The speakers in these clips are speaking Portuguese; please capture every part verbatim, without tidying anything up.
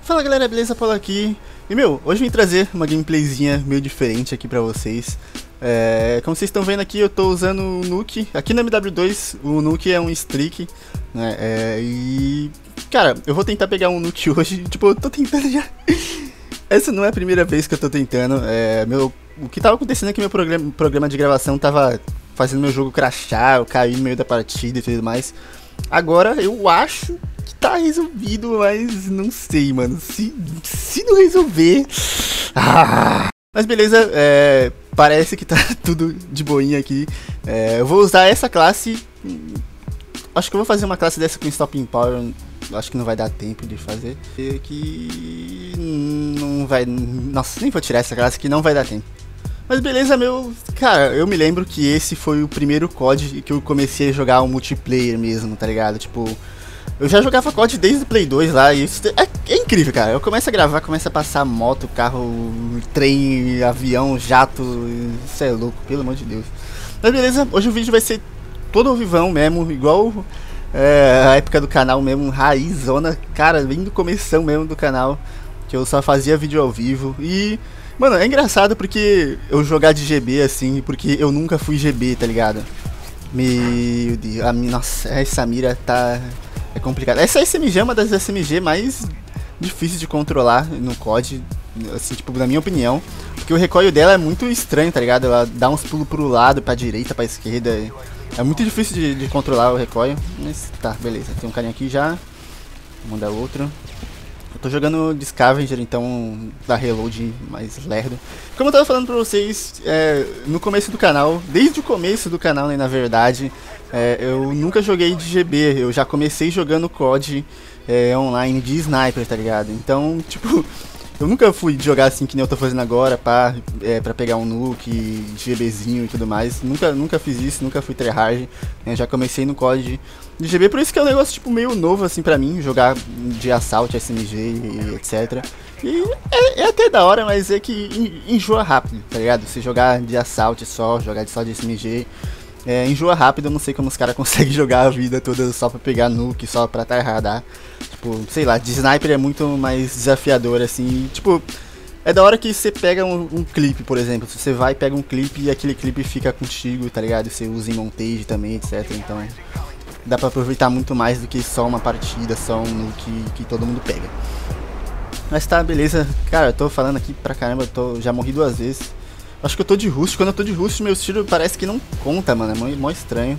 Fala galera, beleza? Paulo aqui. E meu, hoje eu vim trazer uma gameplayzinha meio diferente aqui pra vocês. É, como vocês estão vendo aqui, eu tô usando o Nuke. Aqui no M W dois, o Nuke é um streak, né? É, e... cara, eu vou tentar pegar um Nuke hoje. Tipo, eu tô tentando já... Essa não é a primeira vez que eu tô tentando. É, meu, o que tava acontecendo é que meu programa, programa de gravação tava fazendo meu jogo crashar, eu caí no meio da partida e tudo mais. Agora eu acho que tá resolvido, mas não sei, mano. Se, se não resolver... Ah. Mas beleza, é, parece que tá tudo de boinha aqui. É, eu vou usar essa classe. Acho que eu vou fazer uma classe dessa com Stopping Power. Acho que não vai dar tempo de fazer. E que não vai... Nossa, nem vou tirar essa classe que não vai dar tempo. Mas beleza, meu... Cara, eu me lembro que esse foi o primeiro C O D que eu comecei a jogar um multiplayer mesmo, tá ligado? Tipo... Eu já jogava C O D desde o Play dois lá e isso é, é incrível, cara. Eu começo a gravar, começo a passar moto, carro, trem, avião, jato... Isso é louco, pelo amor de Deus. Mas beleza, hoje o vídeo vai ser todo ao vivão mesmo, igual... É, a época do canal mesmo, raizona, cara, bem do começão mesmo do canal, que eu só fazia vídeo ao vivo. E, mano, é engraçado porque eu jogar de G B assim, porque eu nunca fui G B, tá ligado? Meu Deus, a, nossa, essa mira tá... é complicada. Essa S M G é uma das S M G mais difíceis de controlar no C O D, assim, tipo, na minha opinião. Porque o recoil dela é muito estranho, tá ligado? Ela dá uns pulos pro lado, pra direita, pra esquerda. É muito difícil de, de controlar o recoil. Mas tá, beleza. Tem um carinha aqui já. Vou mandar outro. Eu tô jogando de Scavenger, então dá reload mais lerdo. Como eu tava falando pra vocês, é, no começo do canal, desde o começo do canal, né, na verdade, é, eu nunca joguei de G B. Eu já comecei jogando C O D é, online de sniper, tá ligado? Então, tipo... eu nunca fui jogar assim que nem eu tô fazendo agora, pá, é, pra pegar um nuke, GBzinho e tudo mais. Nunca, nunca fiz isso, nunca fui tryhard. Né? Já comecei no C O D de G B, por isso que é um negócio tipo meio novo assim pra mim, jogar de assalto, S M G e etcétera. E é, é até da hora, mas é que enjoa rápido, tá ligado? Se jogar de assalto só, jogar de só de S M G, é, enjoa rápido. Eu não sei como os caras conseguem jogar a vida toda só pra pegar nuke, só pra tryhardar. Tipo, sei lá, de sniper é muito mais desafiador, assim, tipo... é da hora que você pega um, um clipe, por exemplo. Se você vai e pega um clipe e aquele clipe fica contigo, tá ligado? Você usa em montage também, etcétera. Então, dá pra aproveitar muito mais do que só uma partida, só um que, que todo mundo pega. Mas tá, beleza. Cara, eu tô falando aqui pra caramba, eu tô, já morri duas vezes. Acho que eu tô de rust. Quando eu tô de rust, meus tiros parece que não conta, mano. É mó, mó estranho.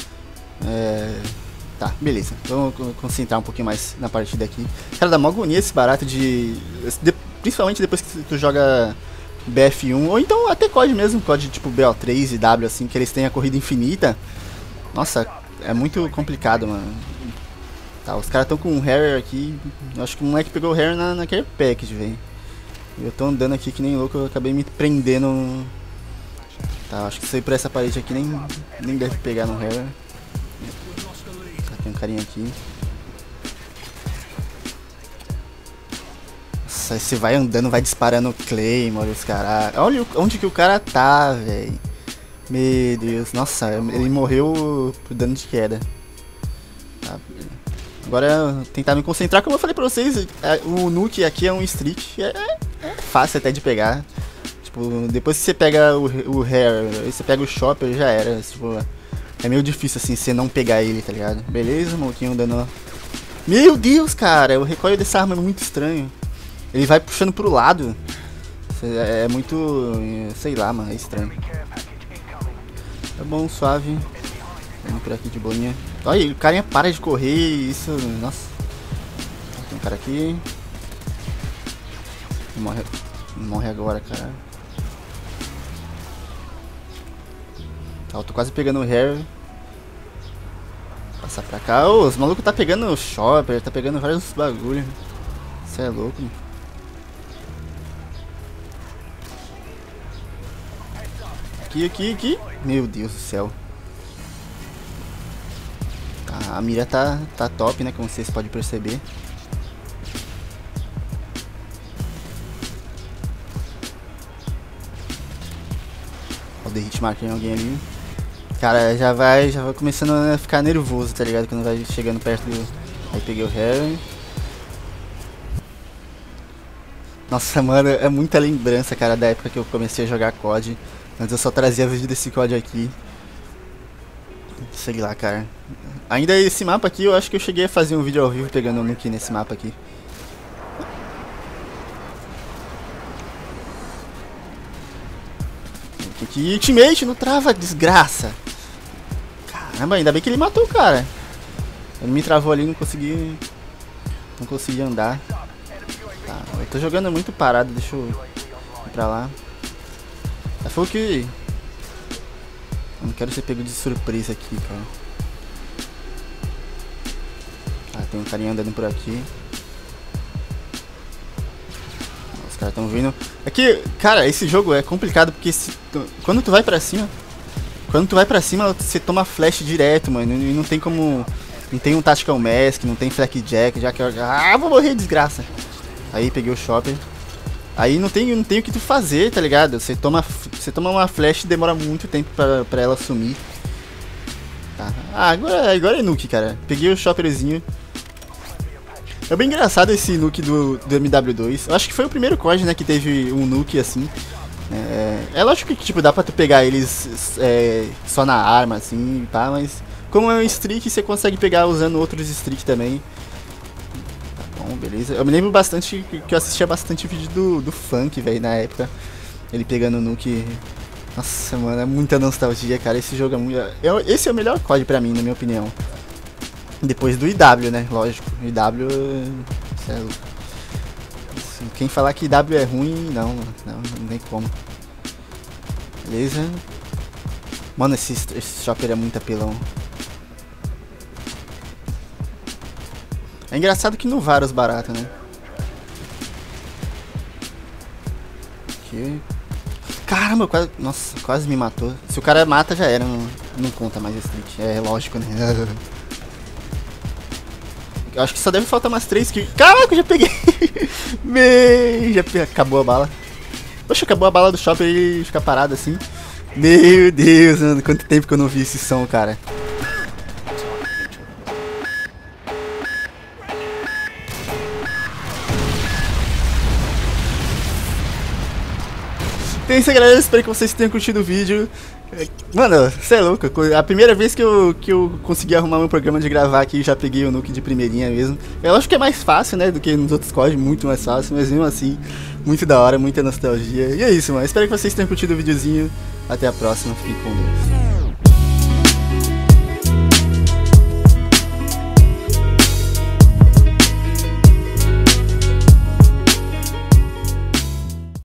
É... tá, beleza. Vamos concentrar um pouquinho mais na partida aqui. Cara, dá mó agonia esse barato de... de... principalmente depois que tu joga B F um. Ou então até C O D mesmo. C O D tipo B O três e W, assim. Que eles têm a corrida infinita. Nossa, é muito complicado, mano. Tá, os caras tão com um Harrier aqui. Eu acho que o moleque pegou o Harrier na, na Care Package, velho. Eu tô andando aqui que nem louco, eu acabei me prendendo. Tá, acho que sair por essa parede aqui nem, nem deve pegar no Harrier. Tá, tem um carinha aqui. Nossa, você vai andando, vai disparando Claymore, os caras. Olha onde que o cara tá, velho. Meu Deus, nossa, ele morreu por dano de queda. Tá, agora tentar me concentrar, como eu falei pra vocês, o nuke aqui é um streak, é, é fácil até de pegar. Tipo, depois que você pega o, o Hair, você pega o Chopper, já era. Tipo, é meio difícil assim, você não pegar ele, tá ligado? Beleza, maluquinho dando... Meu Deus, cara, o recoil dessa arma é muito estranho. Ele vai puxando pro lado. É muito... sei lá, mano, é estranho. Tá bom, suave. Vamos por aqui de boinha. Olha, o carinha para de correr, isso... nossa. Tem um cara aqui. Morre, morre agora, cara. Tá, eu tô quase pegando o Hair. Passar pra cá. Ô, os malucos tá pegando o Chopper, tá pegando vários bagulho. Isso é louco, mano. Aqui, aqui, aqui. Meu Deus do céu. Tá, a mira tá, tá top, né? Como vocês podem perceber. Ó, dei hitmark em alguém ali. Cara, já vai, já vai começando a ficar nervoso, tá ligado? Quando vai chegando perto do... Aí peguei o Harry. Nossa, mano, é muita lembrança, cara, da época que eu comecei a jogar C O D. Antes eu só trazia vídeo desse C O D aqui. Sei lá, cara. Ainda esse mapa aqui, eu acho que eu cheguei a fazer um vídeo ao vivo pegando o Nuke nesse mapa aqui. Que ultimate, não trava, desgraça. Caramba, ainda bem que ele matou o cara. Ele me travou ali, não consegui. Não consegui andar. Tá, eu tô jogando muito parado, deixa eu ir pra lá. Foi o que. Eu não quero ser pego de surpresa aqui, cara. Ah, tem um carinha andando por aqui. Os caras estão vindo. Aqui, cara, esse jogo é complicado porque se, quando tu vai pra cima, quando tu vai pra cima, você toma flash direto, mano. E não tem como. Não tem um Tactical Mask, não tem Flak Jack, já que eu. Ah, vou morrer, desgraça. Aí peguei o Chopper. Aí não tem, não tem o que tu fazer, tá ligado? Você toma, você toma uma flash e demora muito tempo pra, pra ela sumir. Tá. Ah, agora, agora é Nuke, cara. Peguei o Chopperzinho. É bem engraçado esse Nuke do, do M W dois. Eu acho que foi o primeiro C O D, né, que teve um Nuke assim. É, é lógico que tipo, dá pra tu pegar eles é, só na arma, assim, pá, mas como é um streak, você consegue pegar usando outros streak também. Bom, beleza. Eu me lembro bastante que eu assistia bastante vídeo do, do Funk, velho, na época. Ele pegando o Nuke. Nossa, mano, é muita nostalgia, cara. Esse jogo é muito. Esse é o melhor C O D pra mim, na minha opinião. Depois do I W, né? Lógico. I W. É louco. Quem falar que I W é ruim, não, não, não tem como. Beleza. Mano, esse, esse Chopper é muito apelão. É engraçado que não vara os baratos, né? Aqui. Caramba, quase. Nossa, quase me matou. Se o cara mata, já era. Não, não conta mais esse streak. É lógico, né? Eu acho que só deve faltar umas três kills. Caraca, eu já peguei. Me... Já pe... acabou a bala. Poxa, acabou a bala do Chopper e ele fica parado assim. Meu Deus, mano. Quanto tempo que eu não vi esse som, cara. Então é isso aí, galera, espero que vocês tenham curtido o vídeo. Mano, você é louco, a primeira vez que eu, que eu consegui arrumar meu programa de gravar aqui, já peguei o Nuke de primeirinha mesmo. Eu acho que é mais fácil, né, do que nos outros códigos, muito mais fácil, mas mesmo assim, muito da hora, muita nostalgia. E é isso, mano, espero que vocês tenham curtido o videozinho. Até a próxima, fiquem com Deus.